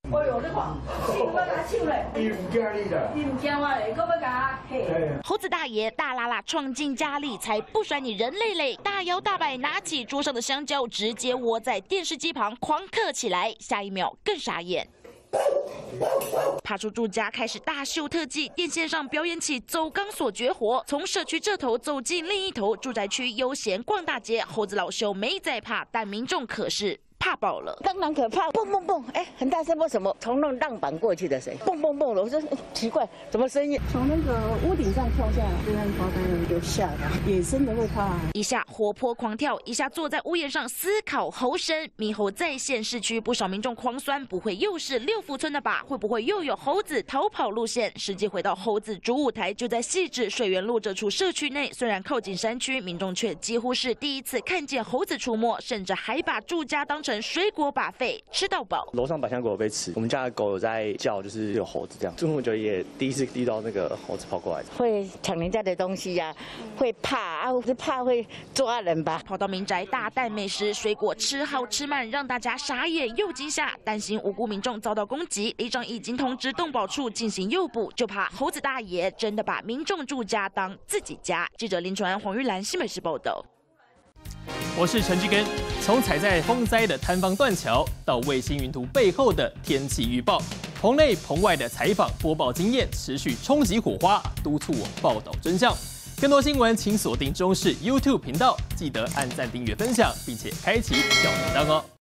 哎呦，你看，手要拿手嘞，伊唔惊你的，伊唔惊我嘞，搁要甲嘿。 猴子大爷大拉拉闯进家里，才不甩你人类嘞！大摇大摆拿起桌上的香蕉，直接窝在电视机旁狂嗑起来，下一秒更傻眼。 爬出住家开始大秀特技，电线上表演起走钢索绝活，从社区这头走进另一头，住宅区悠闲逛大街，猴子老秀没在怕，但民众可是。 怕爆了， 当然可怕，蹦蹦蹦，哎，很大声，为什么？从那浪板过去的谁？蹦蹦蹦的，我说奇怪，怎么声音？ 从那个屋顶上跳下来，突然把人就吓的，野生的会怕。 一下活泼狂跳，一下坐在屋檐上思考猴神。猕猴再现市区，不少民众狂酸，不会又是六福村的吧？会不会又有猴子逃跑路线？实际回到猴子主舞台，就在汐止水源路这处社区内，虽然靠近山区，民众却几乎是第一次看见猴子出没，甚至还把住家当成水果把费吃到饱。 楼上百香果被吃，我们家的狗有在叫，就是有猴子这样。中午就也第一次遇到那个猴子跑过来， 会抢人家的东西呀、会怕啊，是怕会抓人吧。 跑到民宅大啖美食，水果吃好吃慢，让大家傻眼又惊吓，担心无辜民众遭到攻击，里长已经通知动保处进行诱捕，就怕猴子大爷真的把民众住家当自己家。记者林纯安、黄玉兰，新北市报道。 我是陈志根。从踩在风灾的坍方断桥，到卫星云图背后的天气预报，棚内棚外的采访播报经验持续冲击火花，督促我报道真相。更多新闻请锁定中视 YouTube 频道，记得按赞、订阅、分享，并且开启小铃铛哦。